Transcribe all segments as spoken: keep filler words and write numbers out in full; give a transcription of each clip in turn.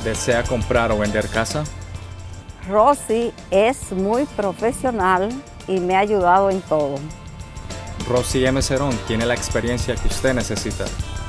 ¿Desea comprar o vender casa? Rosy es muy profesional y me ha ayudado en todo. Rosy M. Cerón tiene la experiencia que usted necesita.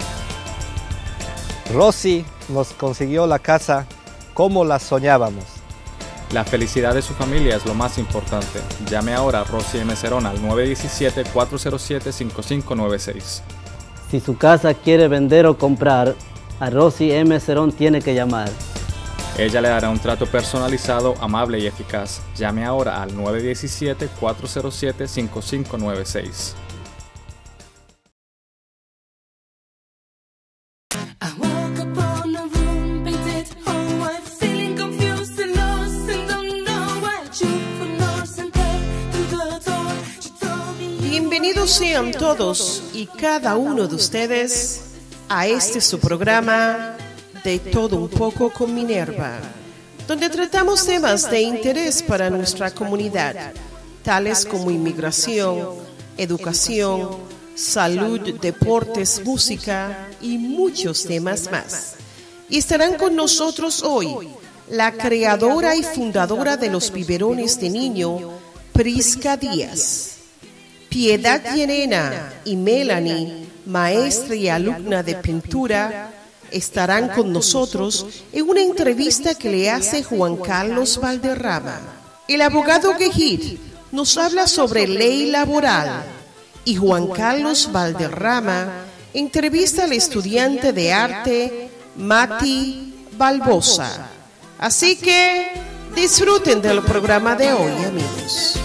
Rosy nos consiguió la casa como la soñábamos. La felicidad de su familia es lo más importante. Llame ahora a Rosy M. Cerón al nueve uno siete, cuatro cero siete, cinco cinco nueve seis. Si su casa quiere vender o comprar, a Rosy M. Cerón tiene que llamar. Ella le dará un trato personalizado, amable y eficaz. Llame ahora al nueve uno siete, cuatro cero siete, cinco cinco nueve seis. Bienvenidos sean todos y cada uno de ustedes a este su programa De Todo Un Poco con Minerva, donde tratamos temas de interés para nuestra comunidad, tales como inmigración, educación, salud, deportes, música y muchos temas más. Y estarán con nosotros hoy la creadora y fundadora de los biberones de niño, Prisca Díaz. Piedad Llerena y Melanie, maestra y alumna de pintura, estarán con nosotros en una entrevista que le hace Juan Carlos Valderrama. El abogado Gehid nos habla sobre ley laboral y Juan Carlos Valderrama entrevista al estudiante de arte Mati Balbosa. Así que disfruten del programa de hoy, amigos.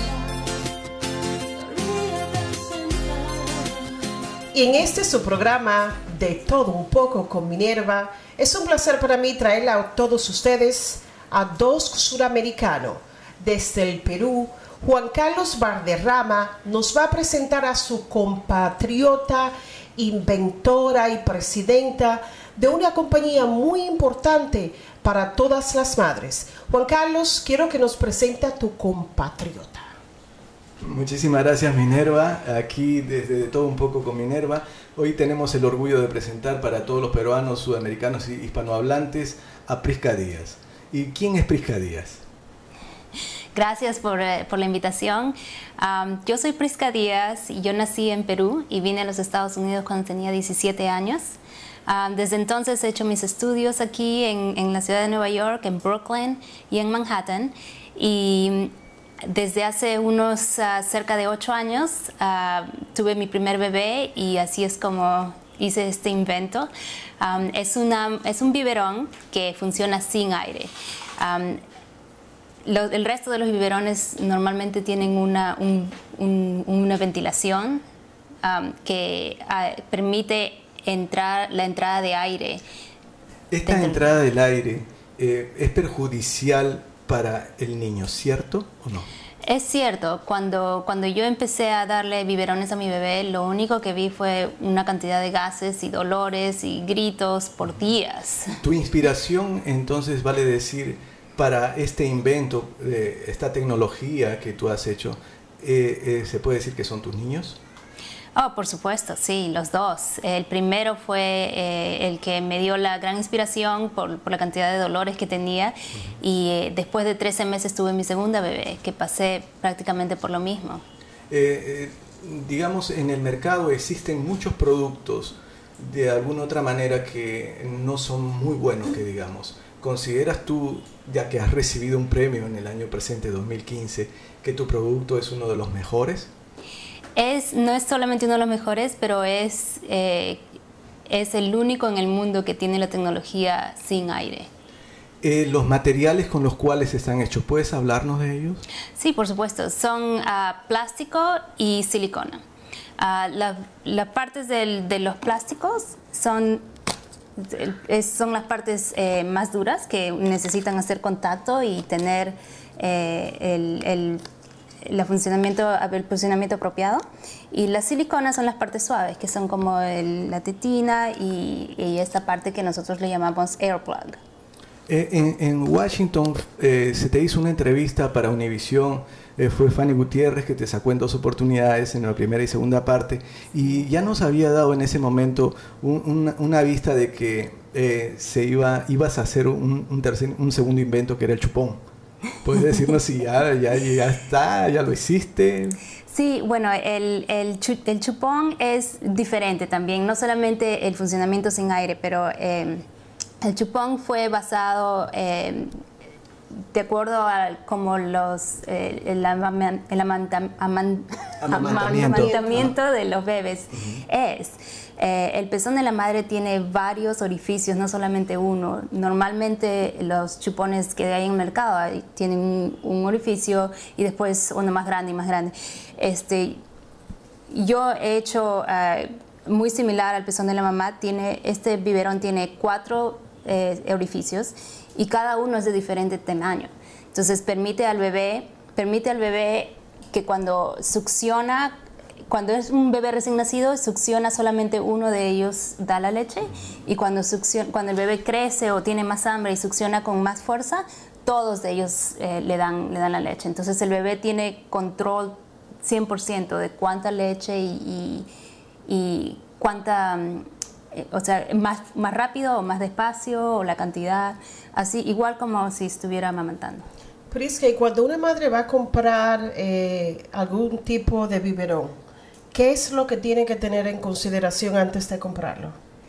Y en este su programa De Todo Un Poco con Minerva, es un placer para mí traerle a todos ustedes a dos suramericanos. Desde el Perú, Juan Carlos Valderrama nos va a presentar a su compatriota, inventora y presidenta de una compañía muy importante para todas las madres. Juan Carlos, quiero que nos presente a tu compatriota. Muchísimas gracias, Minerva. Aquí desde De Todo Un Poco con Minerva. Hoy tenemos el orgullo de presentar para todos los peruanos, sudamericanos y hispanohablantes a Prisca Díaz. ¿Y quién es Prisca Díaz? Gracias por, por la invitación. Um, yo soy Prisca Díaz y yo nací en Perú y vine a los Estados Unidos cuando tenía diecisiete años. Um, desde entonces he hecho mis estudios aquí en, en la ciudad de Nueva York, en Brooklyn y en Manhattan. Y desde hace unos uh, cerca de ocho años uh, tuve mi primer bebé y así es como hice este invento. Um, es, una, es un biberón que funciona sin aire. Um, lo, el resto de los biberones normalmente tienen una, un, un, una ventilación um, que uh, permite entrar, la entrada de aire. Esta entrada del aire eh, es perjudicial para el niño, ¿cierto o no? Es cierto, cuando, cuando yo empecé a darle biberones a mi bebé, lo único que vi fue una cantidad de gases y dolores y gritos por días. Tu inspiración, entonces, vale decir, para este invento, eh, esta tecnología que tú has hecho, eh, eh, ¿se puede decir que son tus niños? Oh, por supuesto, sí, los dos. El primero fue eh, el que me dio la gran inspiración por, por la cantidad de dolores que tenía. Uh-huh. Y eh, después de trece meses tuve mi segunda bebé, que pasé prácticamente por lo mismo. Eh, eh, digamos, en el mercado existen muchos productos de alguna otra manera que no son muy buenos, que digamos. ¿Consideras tú, ya que has recibido un premio en el año presente, dos mil quince, que tu producto es uno de los mejores? Es, no es solamente uno de los mejores, pero es, eh, es el único en el mundo que tiene la tecnología sin aire. Eh, ¿Los materiales con los cuales están hechos, puedes hablarnos de ellos? Sí, por supuesto. Son uh, plástico y silicona. Uh, Las la partes del, de los plásticos son, es, son las partes eh, más duras que necesitan hacer contacto y tener eh, el... el El funcionamiento, el funcionamiento apropiado, y las siliconas son las partes suaves, que son como el, la tetina y, y esta parte que nosotros le llamamos air plug. Eh, en, en Washington eh, se te hizo una entrevista para Univisión. Eh, fue Fanny Gutiérrez que te sacó en dos oportunidades, en la primera y segunda parte, y ya nos había dado en ese momento un, una, una vista de que eh, se iba, ibas a hacer un, un, tercer, un segundo invento que era el chupón. ¿Puedes decirnos si ya, ya, ya está, ya lo hiciste? Sí, bueno, el, el, chu, el chupón es diferente también, no solamente el funcionamiento sin aire, pero eh, el chupón fue basado eh, de acuerdo a como los, eh, el, amaman, el amanta, aman, amamantamiento. amamantamiento de los bebés uh-huh. es. Eh, el pezón de la madre tiene varios orificios, no solamente uno. Normalmente los chupones que hay en el mercado hay, tienen un, un orificio y después uno más grande y más grande. Este, yo he hecho uh, muy similar al pezón de la mamá. Tiene, este biberón tiene cuatro eh, orificios y cada uno es de diferente tamaño. Entonces permite al bebé, permite al bebé que cuando succiona, cuando es un bebé recién nacido, succiona solamente uno de ellos, da la leche, y cuando, succiona, cuando el bebé crece o tiene más hambre y succiona con más fuerza, todos de ellos eh, le, dan, le dan la leche. Entonces el bebé tiene control cien por ciento de cuánta leche y, y, y cuánta, eh, o sea, más, más rápido o más despacio, o la cantidad, así, igual como si estuviera amamantando. Prisca, y cuando una madre va a comprar eh, algún tipo de biberón, ¿qué es lo que tiene que tener en consideración antes de comprarlo?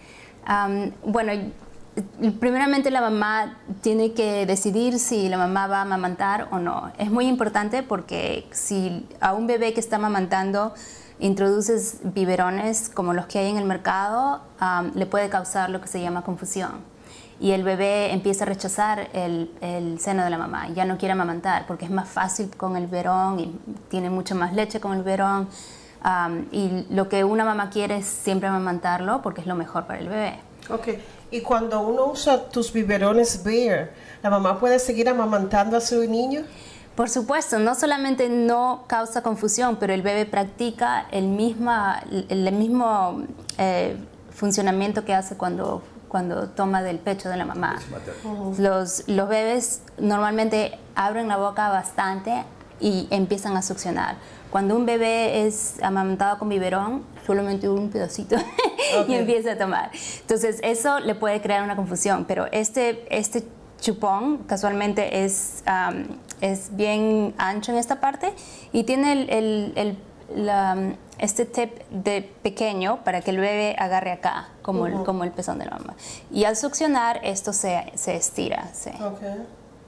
Um, bueno, primeramente la mamá tiene que decidir si la mamá va a amamantar o no. Es muy importante porque si a un bebé que está amamantando introduces biberones como los que hay en el mercado, um, le puede causar lo que se llama confusión. Y el bebé empieza a rechazar el, el seno de la mamá. Ya no quiere amamantar porque es más fácil con el biberón y tiene mucha más leche con el biberón. Um, y lo que una mamá quiere es siempre amamantarlo porque es lo mejor para el bebé. Ok. Y cuando uno usa tus biberones Bayer, ¿la mamá puede seguir amamantando a su niño? Por supuesto, no solamente no causa confusión, pero el bebé practica el, misma, el, el mismo eh, funcionamiento que hace cuando, cuando toma del pecho de la mamá. Uh-huh. Los, los bebés normalmente abren la boca bastante y empiezan a succionar. Cuando un bebé es amamantado con biberón, solamente un pedacito okay. y empieza a tomar. Entonces eso le puede crear una confusión, pero este, este chupón casualmente es, um, es bien ancho en esta parte y tiene el, el, el, la, este tip de pequeño para que el bebé agarre acá, como, uh-huh. el, como el pezón de la mamá. Y al succionar esto se, se estira. Sí. Okay.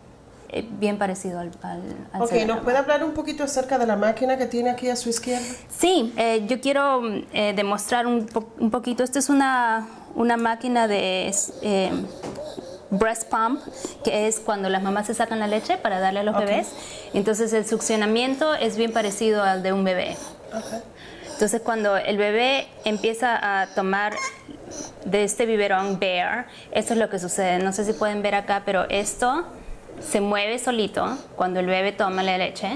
Bien parecido al, al, al Ok, ¿nos puede hablar un poquito acerca de la máquina que tiene aquí a su izquierda? Sí, eh, yo quiero eh, demostrar un, po un poquito. Esta es una, una máquina de eh, breast pump, que es cuando las mamás se sacan la leche para darle a los okay. bebés. Entonces el succionamiento es bien parecido al de un bebé. Okay. Entonces cuando el bebé empieza a tomar de este biberón Bayer, esto es lo que sucede. No sé si pueden ver acá, pero esto se mueve solito cuando el bebé toma la leche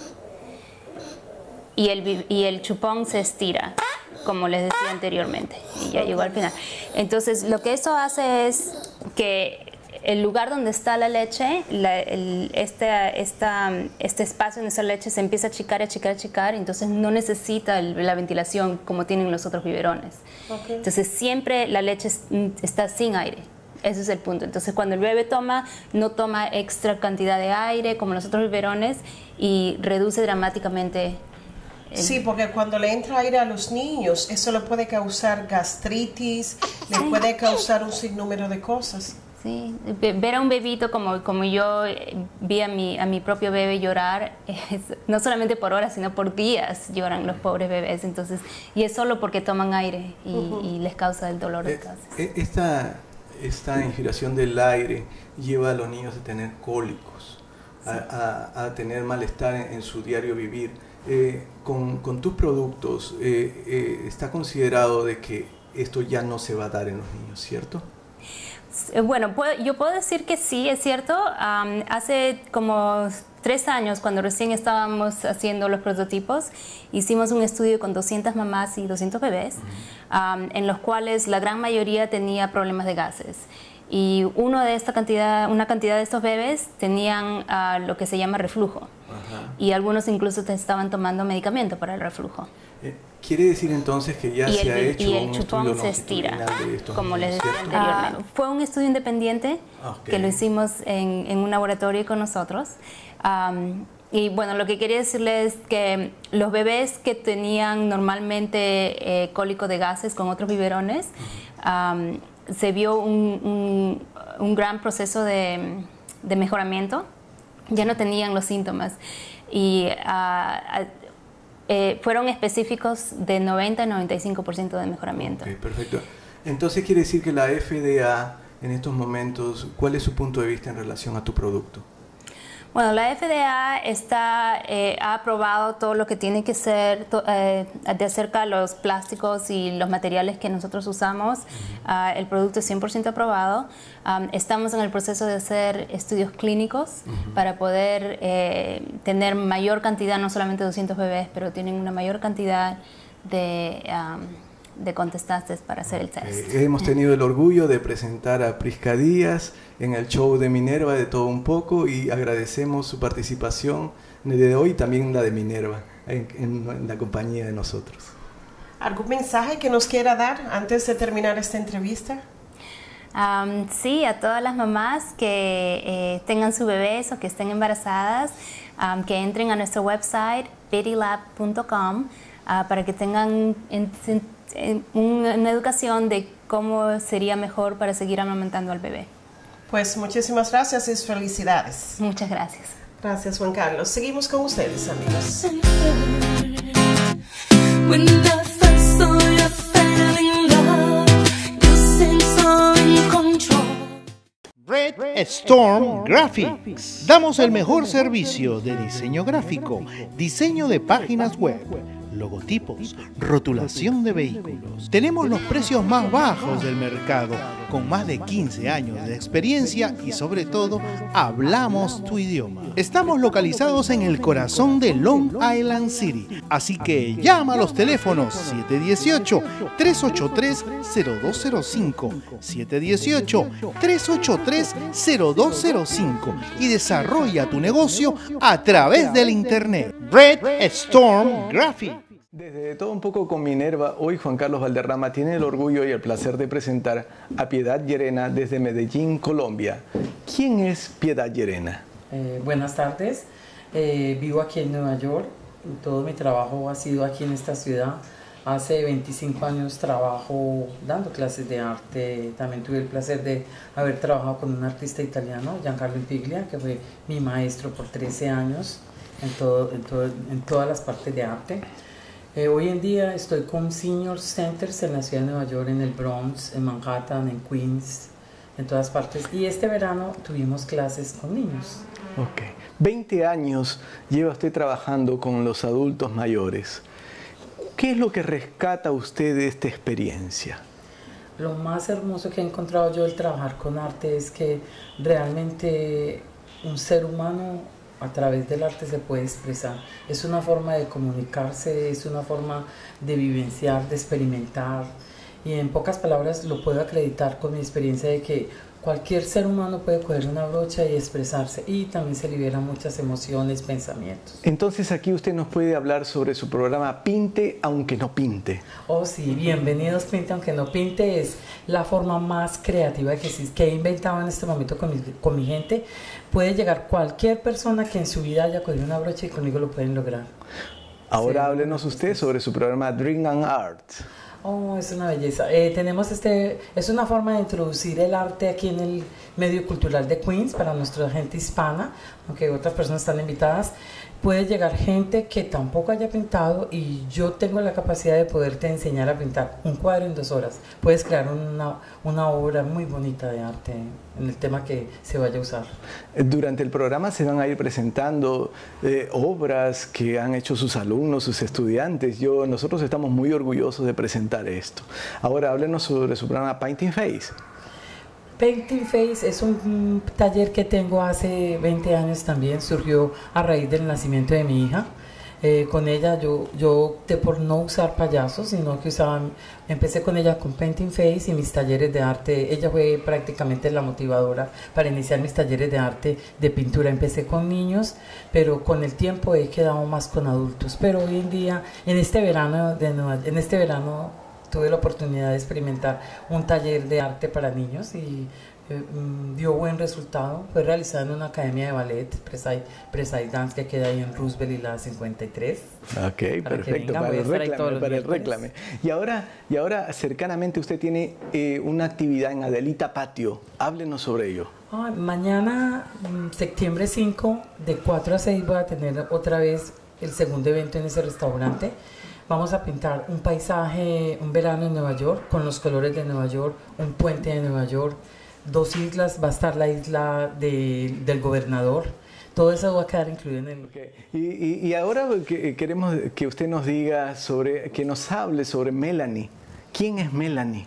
y el, y el chupón se estira, como les decía anteriormente, y ya llegó al final. Entonces lo que eso hace es que el lugar donde está la leche, la, el, este, esta, este espacio donde está la leche se empieza a achicar, achicar, achicar, entonces no necesita el, la ventilación como tienen los otros biberones. Okay. Entonces siempre la leche está sin aire. Ese es el punto. Entonces cuando el bebé toma, no toma extra cantidad de aire como los otros biberones y reduce dramáticamente. El... Sí, porque cuando le entra aire a los niños, eso le puede causar gastritis, le sí. puede causar un sinnúmero de cosas. Sí, ver a un bebito como, como yo vi a mi, a mi propio bebé llorar, es, no solamente por horas, sino por días lloran los pobres bebés. Entonces, y es solo porque toman aire y, uh-huh. y les causa el dolor de eh, gases. Esta... Esta ingiración del aire lleva a los niños a tener cólicos, sí. a, a, a tener malestar en, en su diario vivir. Eh, con, con tus productos, eh, eh, está considerado de que esto ya no se va a dar en los niños, ¿cierto? Bueno, puedo, yo puedo decir que sí, es cierto. Um, hace como tres años, cuando recién estábamos haciendo los prototipos, hicimos un estudio con doscientas mamás y doscientos bebés, uh-huh. um, en los cuales la gran mayoría tenía problemas de gases. y uno de esta cantidad, una cantidad de estos bebés tenían uh, lo que se llama reflujo. Ajá. Y algunos incluso estaban tomando medicamento para el reflujo. Eh, ¿Quiere decir entonces que ya y se el, ha hecho y el un chupón estudio se estira, como niños, les decía anteriormente? Uh, fue un estudio independiente okay. que lo hicimos en, en un laboratorio con nosotros. Um, y bueno, lo que quería decirles es que los bebés que tenían normalmente eh, cólico de gases con otros biberones, uh-huh. um, se vio un, un, un gran proceso de, de mejoramiento. Ya no tenían los síntomas. Y uh, eh, fueron específicos de noventa a noventa y cinco por ciento de mejoramiento. Okay, perfecto. Entonces quiere decir que la F D A en estos momentos, ¿cuál es su punto de vista en relación a tu producto? Bueno, la F D A está, eh, ha aprobado todo lo que tiene que ser to, eh, de acerca de los plásticos y los materiales que nosotros usamos. Uh-huh. uh, el producto es cien por ciento aprobado. Um, estamos en el proceso de hacer estudios clínicos uh-huh. para poder eh, tener mayor cantidad, no solamente doscientos bebés, pero tienen una mayor cantidad de... Um, de contestaste para hacer el test. Eh, hemos tenido el orgullo de presentar a Prisca Díaz en el show de Minerva de Todo Un Poco y agradecemos su participación de hoy y también la de Minerva en, en, en la compañía de nosotros. ¿Algún mensaje que nos quiera dar antes de terminar esta entrevista? Um, sí, a todas las mamás que eh, tengan su bebés o que estén embarazadas, um, que entren a nuestro website bitylab punto com uh, para que tengan en, en, una educación de cómo sería mejor para seguir amamantando al bebé. Pues muchísimas gracias y felicidades. Muchas gracias. Gracias, Juan Carlos. Seguimos con ustedes, amigos. Red Storm Graphics. Damos el mejor servicio de diseño gráfico, diseño de páginas web, logotipos, rotulación de vehículos. Tenemos los precios más bajos del mercado, con más de quince años de experiencia y sobre todo, hablamos tu idioma. Estamos localizados en el corazón de Long Island City, así que llama a los teléfonos siete uno ocho, tres ocho tres, cero dos cero cinco, siete uno ocho, tres ocho tres, cero dos cero cinco y desarrolla tu negocio a través del internet. Red Storm Graphics. Desde Todo Un Poco con Minerva, hoy Juan Carlos Valderrama tiene el orgullo y el placer de presentar a Piedad Llerena desde Medellín, Colombia. ¿Quién es Piedad Llerena? Eh, buenas tardes, eh, vivo aquí en Nueva York, todo mi trabajo ha sido aquí en esta ciudad. Hace veinticinco años trabajo dando clases de arte, también tuve el placer de haber trabajado con un artista italiano, Giancarlo Impiglia, que fue mi maestro por trece años en, todo, en, todo, en todas las partes de arte. Eh, hoy en día estoy con Senior Centers en la ciudad de Nueva York, en el Bronx, en Manhattan, en Queens, en todas partes. Y este verano tuvimos clases con niños. Ok. veinte años lleva usted trabajando con los adultos mayores. ¿Qué es lo que rescata usted de esta experiencia? Lo más hermoso que he encontrado yo al trabajar con arte es que realmente un ser humano a través del arte se puede expresar. Es una forma de comunicarse, es una forma de vivenciar, de experimentar. Y en pocas palabras lo puedo acreditar con mi experiencia de que cualquier ser humano puede coger una brocha y expresarse, y también se liberan muchas emociones, pensamientos. Entonces aquí usted nos puede hablar sobre su programa Pinte aunque no pinte. Oh sí, bienvenidos Pinte aunque no pinte. Es la forma más creativa que, que he inventado en este momento con mi, con mi gente. Puede llegar cualquier persona que en su vida haya cogido una brocha y conmigo lo pueden lograr. Ahora sí, háblenos usted sobre su programa Dream and Art. Oh, es una belleza. Eh, tenemos este, es una forma de introducir el arte aquí en el medio cultural de Queens para nuestra gente hispana, aunque otras personas están invitadas. Puede llegar gente que tampoco haya pintado y yo tengo la capacidad de poderte enseñar a pintar un cuadro en dos horas. Puedes crear una, una obra muy bonita de arte en el tema que se vaya a usar. Durante el programa se van a ir presentando eh, obras que han hecho sus alumnos, sus estudiantes. Yo, nosotros estamos muy orgullosos de presentar esto. Ahora háblenos sobre su programa Painting Face. Painting Face es un taller que tengo hace veinte años también, surgió a raíz del nacimiento de mi hija. Eh, con ella yo, yo opté por no usar payasos, sino que usaba, empecé con ella con Painting Face y mis talleres de arte. Ella fue prácticamente la motivadora para iniciar mis talleres de arte de pintura. Empecé con niños, pero con el tiempo he quedado más con adultos. Pero hoy en día, en este verano, de Nueva, en este verano tuve la oportunidad de experimentar un taller de arte para niños y eh, dio buen resultado. Fue realizado en una academia de ballet, Preside, Preside Dance, que queda ahí en Roosevelt y la cincuenta y tres. Ok, para perfecto, vengan, para el reclame, para el miércoles. reclame. Y ahora, y ahora cercanamente usted tiene eh, una actividad en Adelita Patio. Háblenos sobre ello. Ah, mañana, mm, septiembre cinco, de cuatro a seis, voy a tener otra vez el segundo evento en ese restaurante. Vamos a pintar un paisaje, un verano en Nueva York, con los colores de Nueva York, un puente de Nueva York, dos islas, va a estar la isla de, del gobernador. Todo eso va a quedar incluido en el... Okay. Y, y, y ahora que, queremos que usted nos diga sobre, que nos hable sobre Melanie. ¿Quién es Melanie?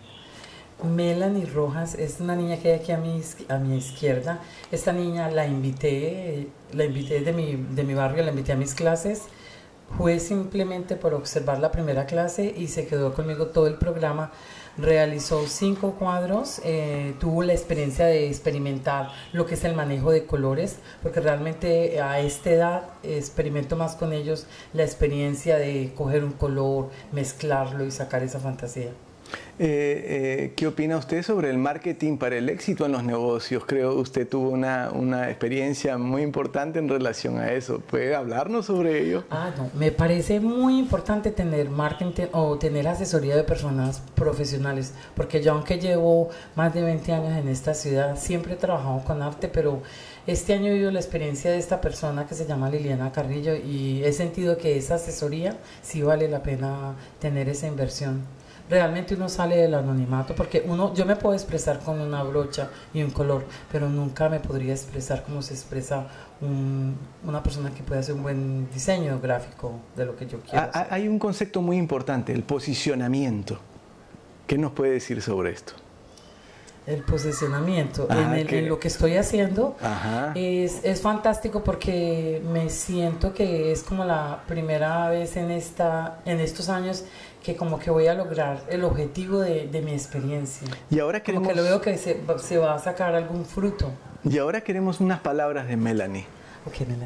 Melanie Rojas es una niña que hay aquí a mi, a mi izquierda. Esta niña la invité, la invité de mi, de mi barrio, la invité a mis clases. Fue simplemente por observar la primera clase y se quedó conmigo todo el programa. Realizó cinco cuadros, eh, tuvo la experiencia de experimentar lo que es el manejo de colores, porque realmente a esta edad experimento más con ellos la experiencia de coger un color, mezclarlo y sacar esa fantasía. Eh, eh, ¿Qué opina usted sobre el marketing para el éxito en los negocios? Creo que usted tuvo una, una experiencia muy importante en relación a eso. ¿Puede hablarnos sobre ello? Ah, no. Me parece muy importante tener marketing o tener asesoría de personas profesionales, porque yo, aunque llevo más de veinte años en esta ciudad, siempre he trabajado con arte, pero este año he vivido la experiencia de esta persona que se llama Liliana Carrillo y he sentido que esa asesoría sí vale la pena tener esa inversión. Realmente uno sale del anonimato, porque uno, yo me puedo expresar con una brocha y un color, pero nunca me podría expresar como se expresa un, una persona que puede hacer un buen diseño gráfico de lo que yo quiero. Ah, hay un concepto muy importante, el posicionamiento. ¿Qué nos puede decir sobre esto? El posicionamiento Ah, en, el, que- en lo que estoy haciendo Ajá. es, es fantástico, porque me siento que es como la primera vez en, esta, en estos años que como que voy a lograr el objetivo de, de mi experiencia. Y ahora Como queremos, que lo veo que se, se va a sacar algún fruto. y ahora queremos unas palabras de Melanie. Ok, Melanie.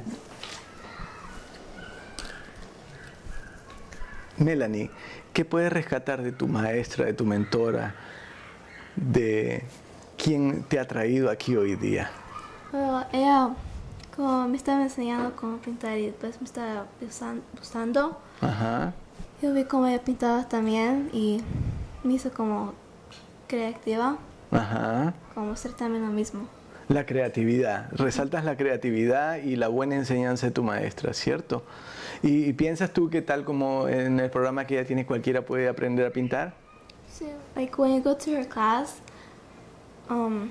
Melanie, ¿qué puedes rescatar de tu maestra, de tu mentora, de quién te ha traído aquí hoy día? Bueno, ella como me estaba enseñando cómo pintar y después me estaba usan- usando. Ajá. Yo vi cómo ella pintaba también y me hizo como creativa, Ajá. como ser también lo mismo. La creatividad. Resaltas la creatividad y la buena enseñanza de tu maestra, ¿cierto? ¿Y, y piensas tú que tal como en el programa que ella tiene, cualquiera puede aprender a pintar? So, like when you go to her class, um,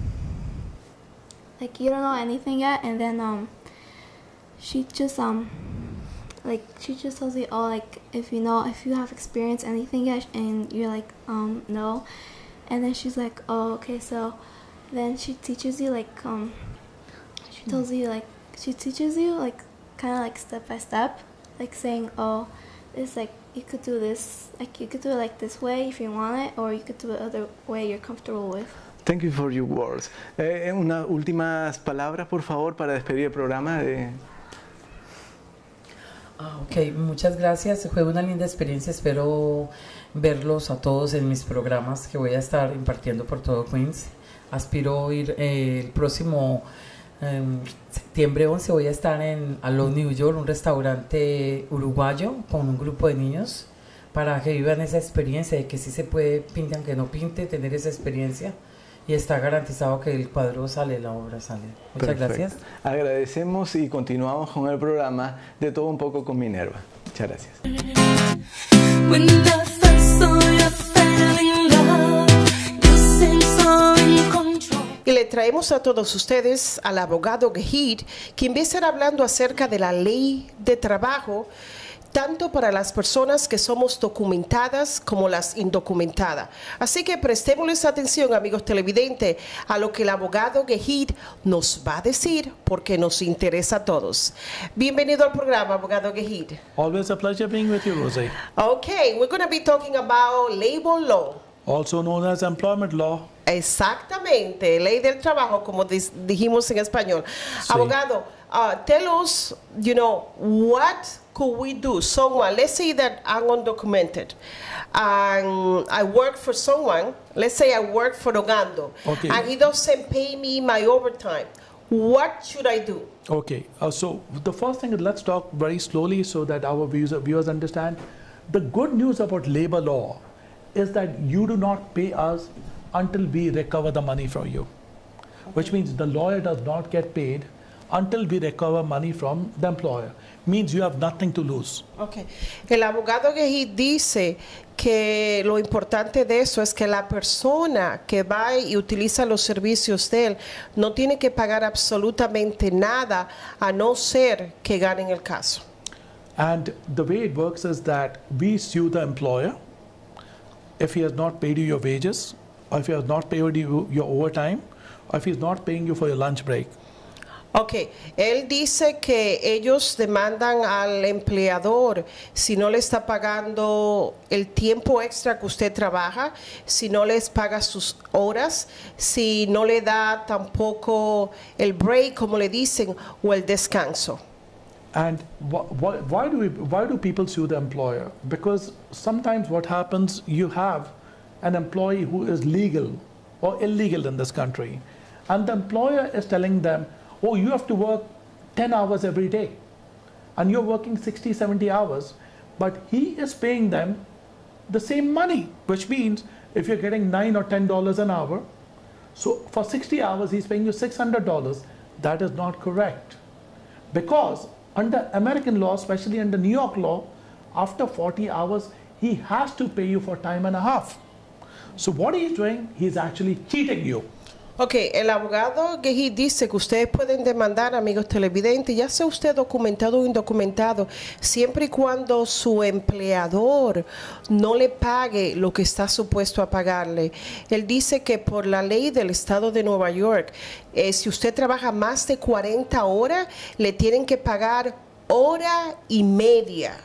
like you don't know anything yet, and then um, she just um, like she just tells you, oh, like if you know, if you have experienced anything yet, and you're like, um, no, and then she's like, oh, okay, so then she teaches you like um, she tells you like she teaches you like kind of like step by step, like saying, oh, it's like you could do this, like you could do it like this way if you want it, or you could do it other way you're comfortable with. Thank you for your words. Eh, unas últimas palabras, por favor, para despedir el programa. De... Ah, ok, muchas gracias. Fue una linda experiencia. Espero verlos a todos en mis programas que voy a estar impartiendo por todo Queens. Aspiro a ir eh, el próximo eh, septiembre once. Voy a estar en Alone New York, un restaurante uruguayo con un grupo de niños, para que vivan esa experiencia de que sí se puede, pinte aunque no pinte, tener esa experiencia. Y está garantizado que el cuadro sale, la obra sale. Muchas Perfecto. gracias. Agradecemos y continuamos con el programa de Todo un poco con Minerva. Muchas gracias. When the first saw you fell in love, you seemed so in control. Y le traemos a todos ustedes al abogado Gehid, quien va a estar hablando acerca de la ley de trabajo, tanto para las personas que somos documentadas como las indocumentadas. Así que prestémosles atención, amigos televidentes, a lo que el abogado Gehid nos va a decir, porque nos interesa a todos. Bienvenido al programa, abogado Gehid. Always a pleasure being with you, Rosie. Okay, we're going to be talking about labor law. Also known as employment law. Exactamente, ley del trabajo, como dis- dijimos en español. Sí. Abogado, uh, tell us, you know, what could we do? Someone, let's say that I'm undocumented, and I work for someone, let's say I work for Ogando, Okay. and he doesn't pay me my overtime. What should I do? Okay, uh, so the first thing is let's talk very slowly so that our viewers, viewers understand. The good news about labor law is that you do not pay us until we recover the money from you, which means the lawyer does not get paid until we recover money from the employer. Means you have nothing to lose. Okay. El abogado Gehid dice que lo importante de eso es que la persona que va y utiliza los servicios de él no tiene que pagar absolutamente nada a no ser que ganen el caso. And the way it works is that we sue the employer if he has not paid you your wages, or if he has not paid you your overtime, or if he's not paying you for your lunch break. Ok, él dice que ellos demandan al empleador si no le está pagando el tiempo extra que usted trabaja, si no les paga sus horas, si no le da tampoco el break, como le dicen, o el descanso. And wh wh why do we, why do people sue the employer? Because sometimes what happens, you have an employee who is legal or illegal in this country, and the employer is telling them, oh, you have to work ten hours every day, and you're working sixty, seventy hours, but he is paying them the same money, which means if you're getting nine or ten dollars an hour, so for sixty hours he's paying you six hundred dollars. That is not correct, because under American law, especially under New York law, after forty hours, he has to pay you for time and a half. So what he's doing, he's actually cheating you. Ok, el abogado Gehid dice que ustedes pueden demandar, amigos televidentes, ya sea usted documentado o indocumentado, siempre y cuando su empleador no le pague lo que está supuesto a pagarle. Él dice que por la ley del estado de Nueva York, eh, si usted trabaja más de cuarenta horas, le tienen que pagar hora y media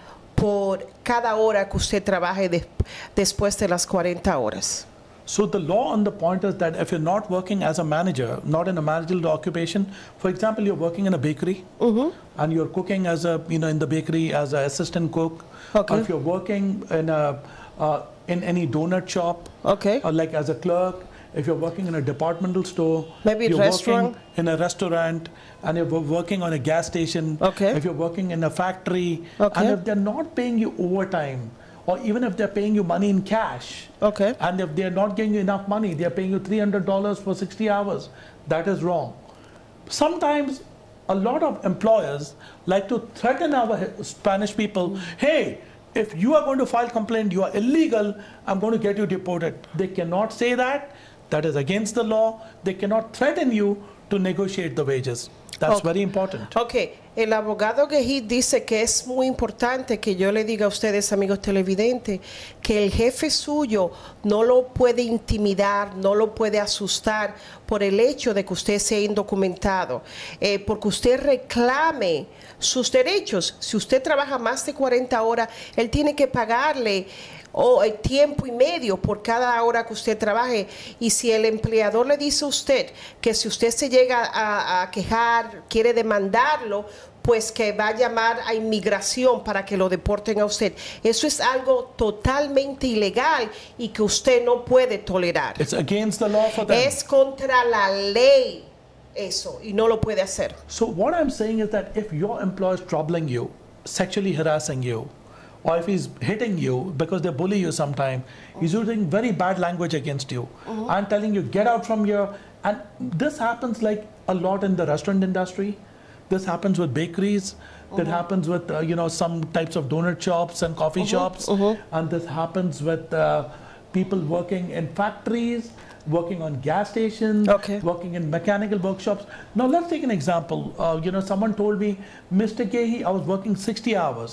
por cada hora que usted trabaje de- después de las cuarenta horas. So the law on the point is that if you're not working as a manager, not in a managerial occupation, for example, you're working in a bakery and you're cooking as a, you know, in the bakery as an assistant cook, Okay. or if you're working in a, uh, in any donut shop, okay, or like as a clerk, if you're working in a departmental store, Maybe you're restaurant. working in a restaurant, and you're wo- working on a gas station, Okay. if you're working in a factory, Okay. and if they're not paying you overtime, or even if they're paying you money in cash, okay, and if they're not giving you enough money, they're paying you three hundred dollars for sixty hours, that is wrong. Sometimes a lot of employers like to threaten our Spanish people, hey, if you are going to file complaint, you are illegal, I'm going to get you deported. They cannot say that. That is against the law. They cannot threaten you to negotiate the wages. That's Okay. very important. Ok, el abogado Gehid dice que es muy importante que yo le diga a ustedes, amigos televidentes, que el jefe suyo no lo puede intimidar, no lo puede asustar por el hecho de que usted sea indocumentado, eh, porque usted reclame sus derechos. Si usted trabaja más de cuarenta horas, él tiene que pagarle o el tiempo y medio por cada hora que usted trabaje. Y si el empleador le dice a usted que si usted se llega a, a quejar, quiere demandarlo, pues que va a llamar a inmigración para que lo deporten a usted. Eso es algo totalmente ilegal y que usted no puede tolerar. It's against the law for them. Es contra la ley eso y no lo puede hacer. So what I'm saying is that if your employer is troubling you, sexually harassing you, or if he's hitting you because they bully you sometime, he's using very bad language against you and telling you, get out from here. And this happens like a lot in the restaurant industry. This happens with bakeries. That happens with, uh, you know, some types of donut shops and coffee shops. And this happens with uh, people working in factories, working on gas stations, working in mechanical workshops. Now let's take an example. Uh, you know, someone told me, Mister Gehi, I was working sixty hours.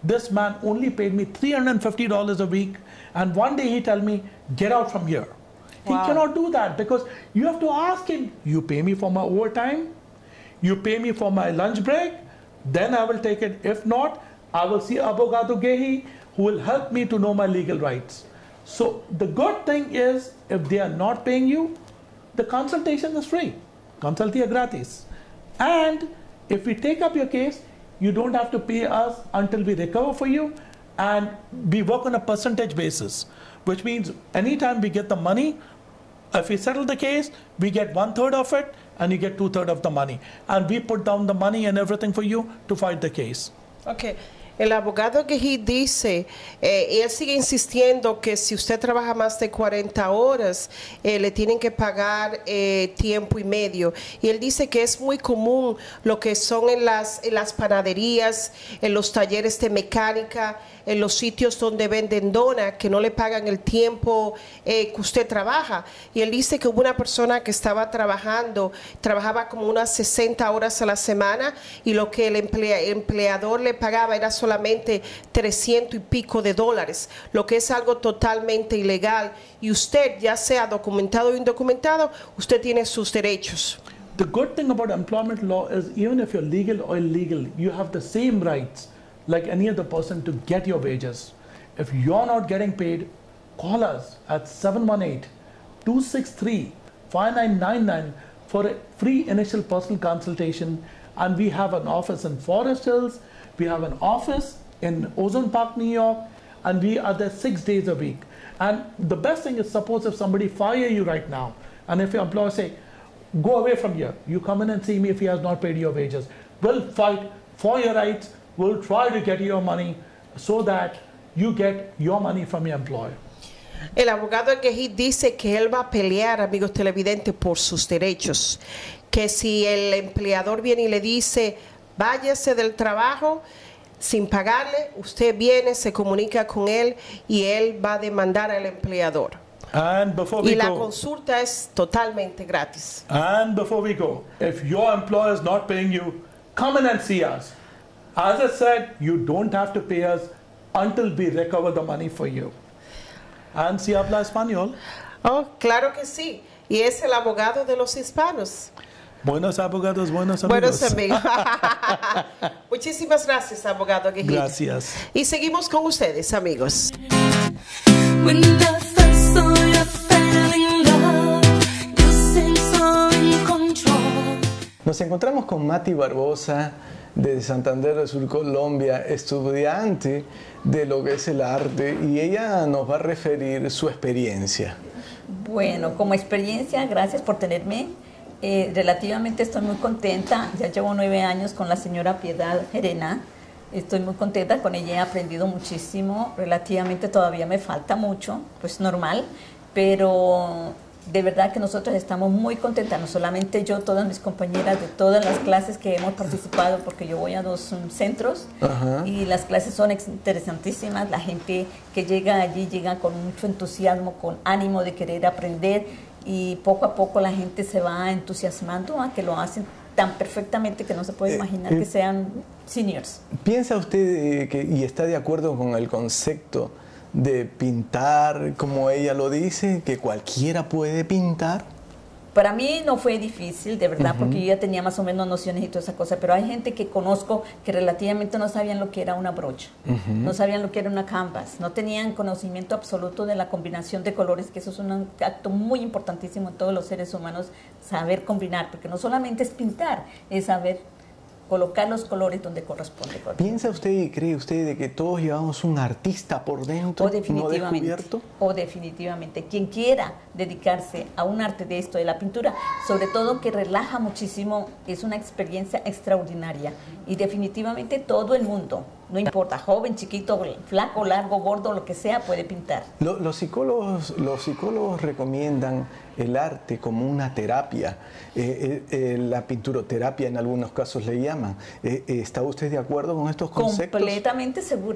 this man only paid me three hundred fifty dollars a week, and one day he told me, get out from here. Wow. He cannot do that because you have to ask him, you pay me for my overtime, you pay me for my lunch break, then I will take it. If not, I will see Abogado Gehi, who will help me to know my legal rights. So the good thing is, if they are not paying you, the consultation is free. Consultia gratis. And if we take up your case, you don't have to pay us until we recover for you, and we work on a percentage basis, which means anytime we get the money, if we settle the case, we get one third of it, and you get two thirds of the money. And we put down the money and everything for you to fight the case. Okay. El abogado Gehi dice, eh, él sigue insistiendo que si usted trabaja más de cuarenta horas, eh, le tienen que pagar eh, tiempo y medio. Y él dice que es muy común lo que son en las, en las panaderías, en los talleres de mecánica, en los sitios donde venden donas, que no le pagan el tiempo eh, que usted trabaja. Y él dice que hubo una persona que estaba trabajando, trabajaba como unas sesenta horas a la semana, y lo que el, emplea, el empleador le pagaba era solamente trescientos y pico de dólares, lo que es algo totalmente ilegal. Y usted, ya sea documentado o indocumentado, usted tiene sus derechos. The good thing about employment law is, even if you're legal or illegal, you have the same rights like any other person to get your wages. If you're not getting paid, call us at seven one eight, two six three, five nine nine nine for a free initial personal consultation. And we have an office in Forest Hills, we have an office in Ozone Park, New York, and we are there six days a week. And the best thing is, suppose if somebody fire you right now, and if your employer say, go away from here, you come in and see me if he has not paid your wages. We'll fight for your rights. We'll try to get your money so that you get your money from your employer. El abogado Gehi dice que él va a pelear, amigos televidentes, por sus derechos. Que si el empleador viene y le dice, váyase del trabajo sin pagarle, usted viene, se comunica con él y él va a demandar al empleador. And before we y la go, consulta es totalmente gratis. And before we go, if your employer is not paying you, come in and see us. As I said, you don't have to pay us until we recover the money for you. And si habla español. Oh, claro que sí. Y es el abogado de los hispanos. Buenos abogados, buenos amigos. Buenos amigos. Muchísimas gracias, abogado Gehi. Gracias. Y seguimos con ustedes, amigos. When the first saw you fell in love, you seemed so in control. Nos encontramos con Mati Barbosa, de Santander del Sur, Colombia, estudiante de lo que es el arte, y ella nos va a referir su experiencia. Bueno, como experiencia, gracias por tenerme. Eh, relativamente estoy muy contenta, ya llevo nueve años con la señora Piedad Gerena, estoy muy contenta con ella, he aprendido muchísimo, relativamente todavía me falta mucho, pues normal, pero de verdad que nosotros estamos muy contentas, no solamente yo, todas mis compañeras de todas las clases que hemos participado, porque yo voy a dos um, centros. Ajá. Y las clases son interesantísimas, la gente que llega allí llega con mucho entusiasmo, con ánimo de querer aprender, y poco a poco la gente se va entusiasmando a que lo hacen tan perfectamente que no se puede eh, imaginar eh, que sean seniors. ¿Piensa usted eh, que, y está de acuerdo con el concepto de pintar, como ella lo dice, que cualquiera puede pintar? Para mí no fue difícil, de verdad, uh-huh. porque yo ya tenía más o menos nociones y toda esa cosa, pero hay gente que conozco que relativamente no sabían lo que era una brocha, uh-huh. no sabían lo que era una canvas, no tenían conocimiento absoluto de la combinación de colores, que eso es un acto muy importantísimo en todos los seres humanos, saber combinar, porque no solamente es pintar, es saber colocar los colores donde corresponde. ¿Piensa usted y cree usted de que todos llevamos un artista por dentro, o definitivamente, no descubierto? O definitivamente. Quien quiera dedicarse a un arte de esto, de la pintura, sobre todo que relaja muchísimo, es una experiencia extraordinaria. Y definitivamente todo el mundo, no importa, joven, chiquito, flaco, largo, gordo, lo que sea, puede pintar. Los, los, psicólogos, los psicólogos recomiendan el arte como una terapia, eh, eh, la pinturoterapia en algunos casos le llaman. Eh, ¿Está usted de acuerdo con estos conceptos? Completamente segura,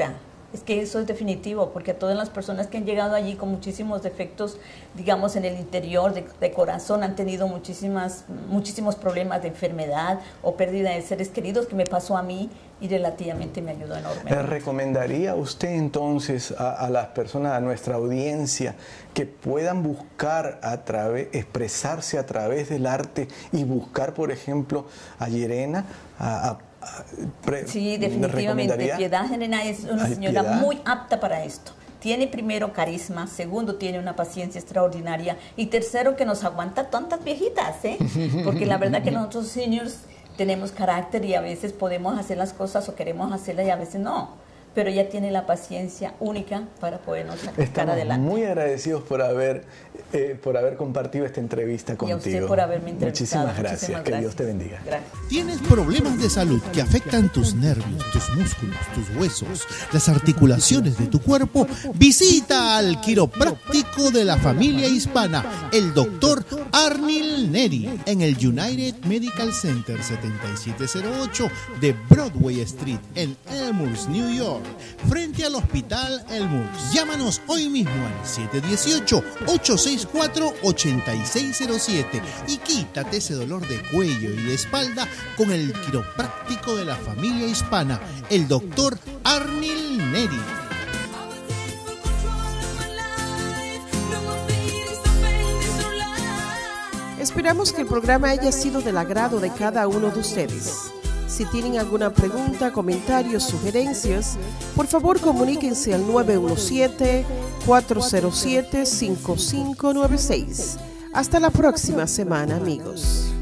Es que eso es definitivo, porque a todas las personas que han llegado allí con muchísimos defectos, digamos, en el interior de, de corazón, han tenido muchísimas, muchísimos problemas de enfermedad o pérdida de seres queridos, que me pasó a mí y relativamente me ayudó enormemente. ¿Le recomendaría usted entonces a, a las personas, a nuestra audiencia, que puedan buscar a través, expresarse a través del arte y buscar, por ejemplo, a Llerena, a, a Pre, sí, definitivamente. Piedad Llerena es una Ay, señora Piedad. muy apta para esto. Tiene primero carisma, segundo tiene una paciencia extraordinaria y tercero que nos aguanta tantas viejitas, ¿eh? Porque la verdad que nosotros seniors tenemos carácter y a veces podemos hacer las cosas o queremos hacerlas y a veces no. Pero ella tiene la paciencia única para podernos sacar Estamos adelante. muy agradecidos por haber, eh, por haber compartido esta entrevista contigo. Y a usted por haberme entrevistado. Muchísimas gracias. Muchísimas Que gracias. Dios te bendiga. Gracias. ¿Tienes problemas de salud que afectan tus nervios, tus músculos, tus huesos, las articulaciones de tu cuerpo? Visita al quiropráctico de la familia hispana, el doctor Arnil Neri, en el United Medical Center setenta y siete cero ocho de Broadway Street en Elmhurst, New York, frente al Hospital Elmhurst. Llámanos hoy mismo al siete uno ocho, ocho seis cuatro, ocho seis cero siete y quítate ese dolor de cuello y de espalda con el quiropráctico de la familia hispana, el doctor Arnil Neri. Esperamos que el programa haya sido del agrado de cada uno de ustedes. Si tienen alguna pregunta, comentarios, sugerencias, por favor comuníquense al nueve uno siete, cuatro cero siete, cinco cinco nueve seis. Hasta la próxima semana, amigos.